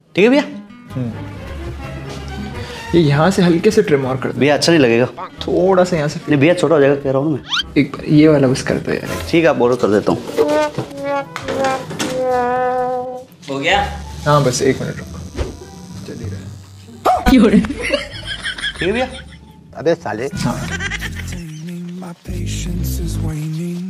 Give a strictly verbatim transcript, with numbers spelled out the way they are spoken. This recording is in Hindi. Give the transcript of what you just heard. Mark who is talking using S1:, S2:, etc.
S1: ठीक है भैया।
S2: ये यहाँ से हल्के से ट्रिम और कर दो
S1: भैया अच्छा नहीं लगेगा।
S2: थोड़ा सा यहाँ से।
S1: नहीं भैया छोटा हो जाएगा कह रहा हूँ मैं।
S2: एक बार ये वाला बस कर दो यार।
S1: ठीक है आप बोलो कर देता हूँ। हो गया?
S2: हाँ बस एक मिनट रुको, चल ही रहा है।
S1: ठीक है भैया।
S3: अबे साले।
S2: हाँ